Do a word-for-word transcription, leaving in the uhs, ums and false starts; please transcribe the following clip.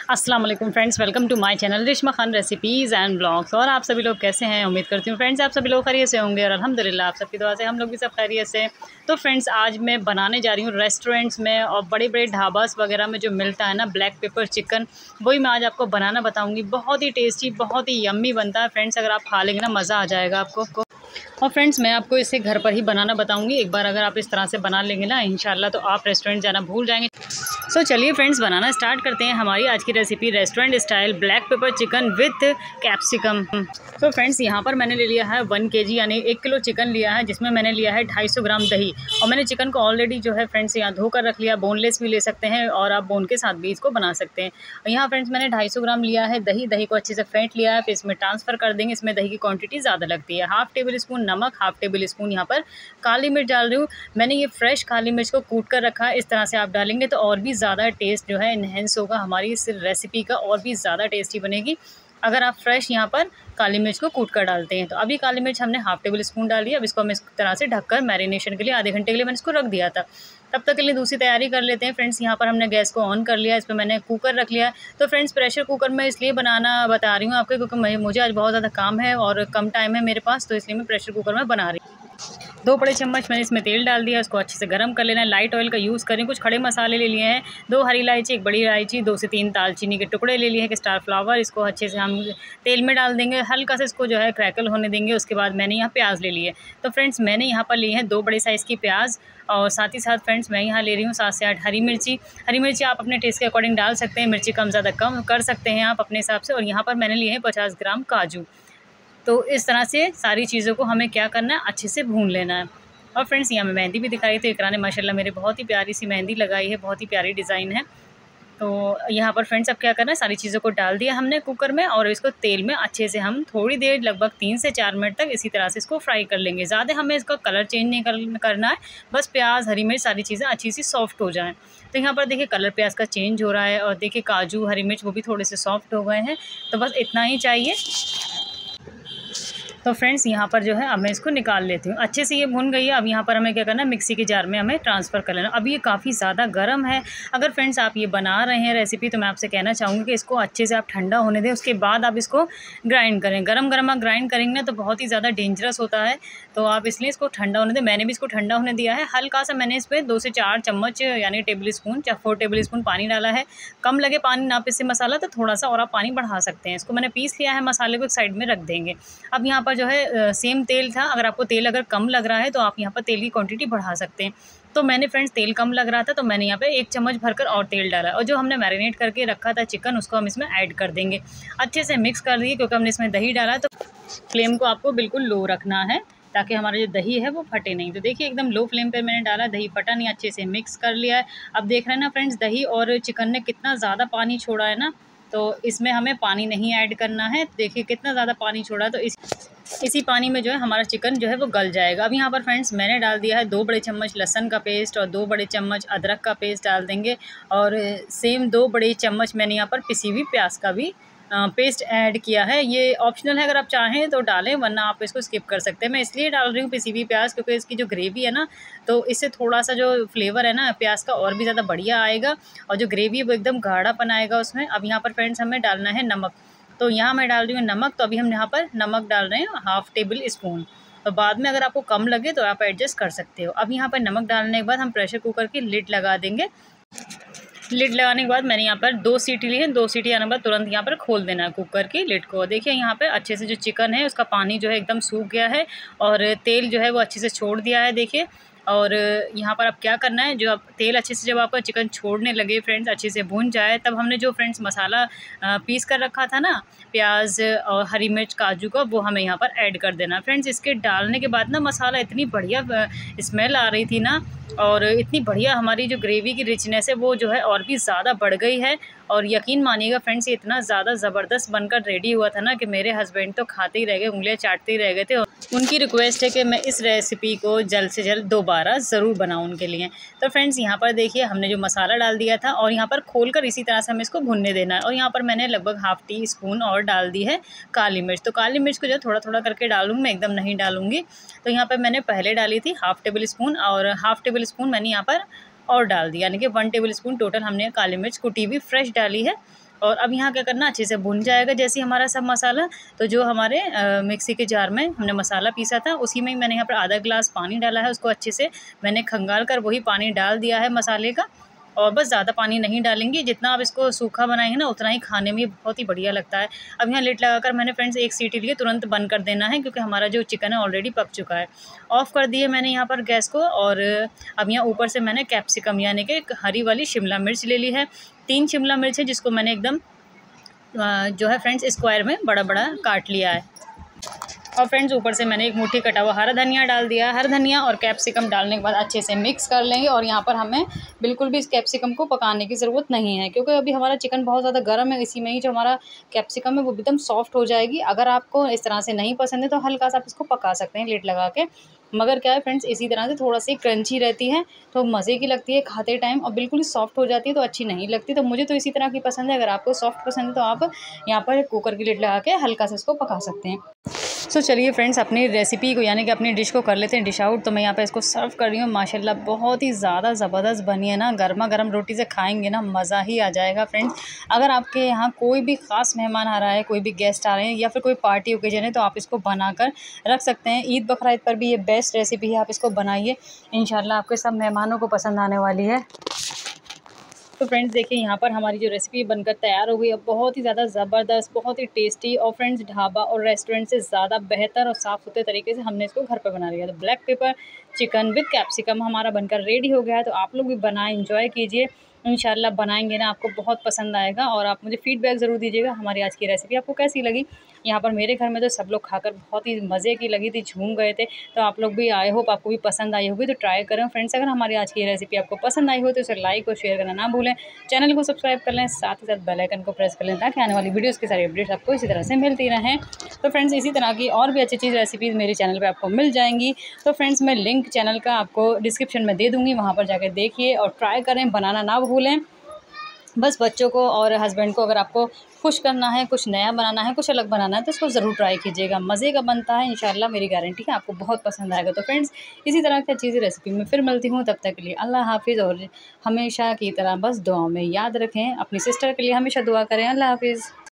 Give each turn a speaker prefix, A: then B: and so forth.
A: अस्सलाम वालेकुम friends, welcome to my channel Reshma Khan recipes and blogs. और आप सभी लोग कैसे हैं? उम्मीद करती हूँ फ्रेंड्स आप सभी लोग खैरियत से होंगे और अल्हम्दुलिल्लाह आप सबकी दुआ से हम लोग भी सब खैरियत से। तो फ्रेंड्स आज मैं बनाने जा रही हूँ रेस्टोरेंट्स में और बड़े बड़े ढाबास वगैरह में जो मिलता है ना ब्लैक पेपर चिकन, वही मैं आज आपको बनाना बताऊँगी। बहुत ही टेस्टी, बहुत ही यम्मी बनता है फ्रेंड्स। अगर आप खा लेंगे ना मज़ा आ जाएगा आपको। और फ्रेंड्स मैं आपको इसे घर पर ही बनाना बताऊँगी। एक बार अगर आप इस तरह से बना लेंगे ना इंशाल्लाह तो आप रेस्टोरेंट जाना भूल जाएंगे। सो so, चलिए फ्रेंड्स बनाना स्टार्ट करते हैं हमारी आज की recipe restaurant style black pepper chicken with capsicum. तो फ्रेंड्स यहाँ पर मैंने ले लिया है वन केजी यानी एक किलो चिकन लिया है, जिसमें मैंने लिया है ढाई सौ ग्राम दही। और मैंने चिकन को ऑलरेडी जो है फ्रेंड्स यहाँ धोकर रख लिया। बोनलेस भी ले सकते हैं और आप बोन के साथ भी इसको बना सकते हैं। और यहाँ फ्रेंड्स मैंने ढाई सौ ग्राम लिया है दही। दही को अच्छे से फेंट लिया है, फिर इसमें ट्रांसफ़र कर देंगे। इसमें दही की क्वान्टिटी ज़्यादा लगती है। हाफ़ टेबल स्पून नमक, हाफ़ टेबल स्पून यहाँ पर काली मिर्च डाल रही हूँ। मैंने ये फ्रेश काली मिर्च को कूट कर रखा है। इस तरह से आप डालेंगे तो और भी ज़्यादा टेस्ट जो है इन्हेंस होगा, हमारी इस रेसिपी का और भी ज़्यादा टेस्टी बनेगी अगर आप फ्रेश यहाँ पर काली मिर्च को कूट कर डालते हैं। तो अभी काली मिर्च हमने हाफ़ टेबल स्पून डाली है। अब इसको हम इस तरह से ढककर मैरिनेशन के लिए आधे घंटे के लिए मैंने इसको रख दिया था। तब तक के लिए दूसरी तैयारी कर लेते हैं फ्रेंड्स। यहाँ पर हमने गैस को ऑन कर लिया, इस पर मैंने कुकर रख लिया। तो फ्रेंड्स प्रेशर कुकर में इसलिए बनाना बता रही हूँ आपको क्योंकि मुझे आज बहुत ज़्यादा काम है और कम टाइम है मेरे पास, तो इसलिए मैं प्रेशर कुकर में बना रही हूँ। दो बड़े चम्मच मैंने इसमें तेल डाल दिया, उसको अच्छे से गर्म कर लेना है। लाइट ऑयल का यूज़ करें। कुछ खड़े मसाले ले लिए हैं, दो हरी इलायची, एक बड़ी इलायची, दो से तीन दालचीनी के टुकड़े ले लिए हैं, एक स्टार फ्लावर। इसको अच्छे से हम तेल में डाल देंगे, हल्का से इसको जो है क्रैकल होने देंगे। उसके बाद मैंने यहाँ प्याज ले लिए। तो फ्रेंड्स मैंने यहाँ पर लिए हैं दो बड़े साइज़ की प्याज और साथ ही साथ फ्रेंड्स मैं यहाँ ले रही हूँ सात से आठ हरी मिर्ची। हरी मिर्ची आप अपने टेस्ट के अकॉर्डिंग डाल सकते हैं, मिर्ची कम ज़्यादा कम कर सकते हैं आप अपने हिसाब से। और यहाँ पर मैंने लिए हैं पचास ग्राम काजू। तो इस तरह से सारी चीज़ों को हमें क्या करना है, अच्छे से भून लेना है। और फ्रेंड्स यहाँ मैं मेहंदी भी दिखा रही थी। इकरा ने माशाल्लाह मेरे बहुत ही प्यारी सी मेहंदी लगाई है, बहुत ही प्यारी डिज़ाइन है। तो यहाँ पर फ्रेंड्स अब क्या करना है, सारी चीज़ों को डाल दिया हमने कुकर में और इसको तेल में अच्छे से हम थोड़ी देर लगभग तीन से चार मिनट तक इसी तरह से इसको फ्राई कर लेंगे। ज़्यादा हमें इसका कलर चेंज नहीं कर, करना है, बस प्याज हरी मिर्च सारी चीज़ें अच्छी सी सॉफ्ट हो जाएँ। तो यहाँ पर देखिए कलर प्याज का चेंज हो रहा है और देखिए काजू हरी मिर्च वो भी थोड़े से सॉफ्ट हो गए हैं। तो बस इतना ही चाहिए। तो फ्रेंड्स यहाँ पर जो है अब मैं इसको निकाल लेती हूँ। अच्छे से ये भुन गई है। अब यहाँ पर हमें क्या करना है, मिक्सी के जार में हमें ट्रांसफ़र कर लेना। अब ये काफ़ी ज़्यादा गर्म है। अगर फ्रेंड्स आप ये बना रहे हैं रेसिपी तो मैं आपसे कहना चाहूँगी कि इसको अच्छे से आप ठंडा होने दें, उसके बाद आप इसको ग्राइंड करें। गरम गरम आप ग्राइंड करेंगे ना तो बहुत ही ज़्यादा डेंजरस होता है, तो आप इसलिए इसको ठंडा होने दें। मैंने भी इसको ठंडा होने दिया है। हल्का सा मैंने इस पर दो से चार चम्मच यानी टेबल स्पून या फोर टेबल स्पून पानी डाला है। कम लगे पानी ना पीसे मसाला तो थोड़ा सा और आप पानी बढ़ा सकते हैं। इसको मैंने पीस लिया है, मसाले को एक साइड में रख देंगे। अब यहाँ पर जो है सेम तेल था। अगर आपको तेल अगर कम लग रहा है तो आप यहाँ पर तेल की क्वांटिटी बढ़ा सकते हैं। तो मैंने फ्रेंड्स तेल कम लग रहा था तो मैंने यहाँ पे एक चम्मच भरकर और तेल डाला और जो हमने मैरिनेट करके रखा था चिकन उसको हम इसमें ऐड कर देंगे। अच्छे से मिक्स कर दिए क्योंकि हमने इसमें दही डाला है। तो फ्लेम को आपको बिल्कुल लो रखना है ताकि हमारा जो दही है वो फटे नहीं। तो देखिए एकदम लो फ्लेम पे मैंने डाला, दही फटा नहीं, अच्छे से मिक्स कर लिया है। अब देख रहे हैं ना फ्रेंड्स दही और चिकन ने कितना ज़्यादा पानी छोड़ा है ना, तो इसमें हमें पानी नहीं ऐड करना है। देखिए कितना ज़्यादा पानी छोड़ा है, तो इस इसी पानी में जो है हमारा चिकन जो है वो गल जाएगा। अब यहाँ पर फ्रेंड्स मैंने डाल दिया है दो बड़े चम्मच लहसुन का पेस्ट और दो बड़े चम्मच अदरक का पेस्ट डाल देंगे। और सेम दो बड़े चम्मच मैंने यहाँ पर पिसी हुई प्याज का भी पेस्ट ऐड किया है। ये ऑप्शनल है, अगर आप चाहें तो डालें वरना आप इसको स्किप कर सकते हैं। मैं इसलिए डाल रही हूँ पिसी हुई प्याज क्योंकि इसकी जो ग्रेवी है ना तो इससे थोड़ा सा जो फ्लेवर है ना प्याज का और भी ज़्यादा बढ़िया आएगा और जो ग्रेवी है वो एकदम गाढ़ापन आएगा उसमें। अब यहाँ पर फ्रेंड्स हमें डालना है नमक। तो यहाँ मैं डाल रही हूँ नमक। तो अभी हम यहाँ पर नमक डाल रहे हैं हाफ़ टेबल स्पून। तो बाद में अगर आपको कम लगे तो आप एडजस्ट कर सकते हो। अब यहाँ पर नमक डालने के बाद हम प्रेशर कुकर की लिड लगा देंगे। लिड लगाने के बाद मैंने यहाँ पर दो सीटी ली है। दो सीटी आने के बाद तुरंत यहाँ पर खोल देना है कुकर की लिड को। देखिए यहाँ पे अच्छे से जो चिकन है उसका पानी जो है एकदम सूख गया है और तेल जो है वो अच्छे से छोड़ दिया है। देखिए और यहाँ पर अब क्या करना है, जो अब तेल अच्छे से जब आपका चिकन छोड़ने लगे फ्रेंड्स, अच्छे से भून जाए, तब हमने जो फ्रेंड्स मसाला पीस कर रखा था ना प्याज और हरी मिर्च काजू का, वो हमें यहाँ पर ऐड कर देना फ्रेंड्स। इसके डालने के बाद ना मसाला इतनी बढ़िया स्मेल आ रही थी ना और इतनी बढ़िया हमारी जो ग्रेवी की रिचनेस है वो जो है और भी ज़्यादा बढ़ गई है। और यकीन मानिएगा फ्रेंड्स ये इतना ज़्यादा ज़बरदस्त बनकर रेडी हुआ था ना कि मेरे हस्बैंड तो खाते ही रह गए, उंगलियां चाटते ही रह गए थे। उनकी रिक्वेस्ट है कि मैं इस रेसिपी को जल्द से जल्द दोबारा ज़रूर बनाऊं उनके लिए। तो फ्रेंड्स यहाँ पर देखिए हमने जो मसाला डाल दिया था और यहाँ पर खोलकर इसी तरह से हमें इसको भुनने देना है। और यहाँ पर मैंने लगभग हाफ़ टी स्पून और डाल दी है काली मिर्च। तो काली मिर्च को जो थोड़ा थोड़ा करके डालूँगी, मैं एकदम नहीं डालूँगी। तो यहाँ पर मैंने पहले डाली थी हाफ़ टेबल स्पून और हाफ़ टेबल स्पून मैंने यहाँ पर और डाल दिया, यानी कि वन टेबल स्पून टोटल हमने काली मिर्च कुटी हुई फ्रेश डाली है। और अब यहाँ क्या करना, अच्छे से भुन जाएगा जैसे ही हमारा सब मसाला। तो जो हमारे आ, मिक्सी के जार में हमने मसाला पीसा था उसी में ही मैंने यहाँ पर आधा गिलास पानी डाला है। उसको अच्छे से मैंने खंगाल कर वही पानी डाल दिया है मसाले का। और बस ज़्यादा पानी नहीं डालेंगे, जितना आप इसको सूखा बनाएंगे ना उतना ही खाने में बहुत ही बढ़िया लगता है। अब यहाँ लिड लगाकर मैंने फ्रेंड्स एक सीटी लिए, तुरंत बंद कर देना है क्योंकि हमारा जो चिकन है ऑलरेडी पक चुका है। ऑफ़ कर दिए मैंने यहाँ पर गैस को। और अब यहाँ ऊपर से मैंने कैप्सिकम यानी कि हरी वाली शिमला मिर्च ले ली है। तीन शिमला मिर्च है जिसको मैंने एकदम जो है फ्रेंड्स स्क्वायर में बड़ा बड़ा काट लिया है। और फ्रेंड्स ऊपर से मैंने एक मुट्ठी कटा हुआ हरा धनिया डाल दिया। हरा धनिया और कैप्सिकम डालने के बाद अच्छे से मिक्स कर लेंगे। और यहाँ पर हमें बिल्कुल भी इस कैप्सिकम को पकाने की ज़रूरत नहीं है क्योंकि अभी हमारा चिकन बहुत ज़्यादा गर्म है। इसी में ही जो हमारा कैप्सिकम है वो एकदम सॉफ्ट हो जाएगी। अगर आपको इस तरह से नहीं पसंद है तो हल्का सा आप इसको पका सकते हैं लिड लगा के। मगर क्या है फ्रेंड्स, इसी तरह से थोड़ा सी क्रंची रहती है तो मज़े की लगती है खाते टाइम, और बिल्कुल ही सॉफ्ट हो जाती है तो अच्छी नहीं लगती। तो मुझे तो इसी तरह की पसंद है। अगर आपको सॉफ्ट पसंद है तो आप यहाँ पर कुकर की लिड लगा के हल्का से इसको पका सकते हैं। सो चलिए फ्रेंड्स, अपनी रेसिपी को यानी कि अपनी डिश को कर लेते हैं डिश आउट। तो मैं यहाँ पे इसको सर्व कर रही हूँ। माशाल्लाह बहुत ही ज़्यादा ज़बरदस्त बनी है ना। गर्मा गर्म रोटी से खाएंगे ना मज़ा ही आ जाएगा फ्रेंड्स। अगर आपके यहाँ कोई भी ख़ास मेहमान आ रहा है, कोई भी गेस्ट आ रहे हैं या फिर कोई पार्टी ओकेजन है तो आप इसको बनाकर रख सकते हैं। ईद बकरीद पर भी ये बेस्ट रेसिपी है, आप इसको बनाइए, इंशाल्लाह आपके सब मेहमानों को पसंद आने वाली है। तो फ्रेंड्स देखिए यहाँ पर हमारी जो रेसिपी बनकर तैयार हो गई है, बहुत ही ज़्यादा ज़बरदस्त, बहुत ही टेस्टी, और फ्रेंड्स ढाबा और रेस्टोरेंट से ज़्यादा बेहतर और साफ़ सुथरे तरीके से हमने इसको घर पर बना लिया। तो black pepper chicken with capsicum हमारा बनकर रेडी हो गया है। तो आप लोग भी बनाएं, एंजॉय कीजिए, इंशाल्लाह बनाएंगे ना आपको बहुत पसंद आएगा। और आप मुझे फ़ीडबैक ज़रूर दीजिएगा हमारी आज की रेसिपी आपको कैसी लगी। यहाँ पर मेरे घर में तो सब लोग खाकर बहुत ही मज़े की लगी थी, झूम गए थे। तो आप लोग भी, आई होप आपको भी पसंद आई होगी, तो ट्राई करें फ्रेंड्स। अगर हमारी आज की रेसिपी आपको पसंद आई हो तो इसे लाइक और शेयर करना ना भूलें। चैनल को सब्सक्राइब कर लें, साथ ही साथ बेल आइकन को प्रेस कर लें ताकि आने वाली वीडियोज़ की सारी अपडेट्स आपको इसी तरह से मिलती रहें। तो फ्रेंड्स इसी तरह की और भी अच्छी चीज़ रेसिपीज़ मेरे चैनल पर आपको मिल जाएंगी। तो फ्रेंड्स मैं लिंक चैनल का आपको डिस्क्रिप्शन में दे दूँगी, वहाँ पर जाकर देखिए और ट्राई करें, बनाना ना भूलें। बस बच्चों को और हस्बैंड को अगर आपको खुश करना है, कुछ नया बनाना है, कुछ अलग बनाना है तो इसको ज़रूर ट्राई कीजिएगा। मज़े का बनता है, इंशाल्लाह मेरी गारंटी है आपको बहुत पसंद आएगा। तो फ्रेंड्स इसी तरह की चीज़ें रेसिपी में फिर मिलती हूँ, तब तक के लिए अल्लाह हाफ़िज़। और हमेशा की तरह बस दुआ में याद रखें, अपनी सिस्टर के लिए हमेशा दुआ करें। अल्लाह हाफ़िज़।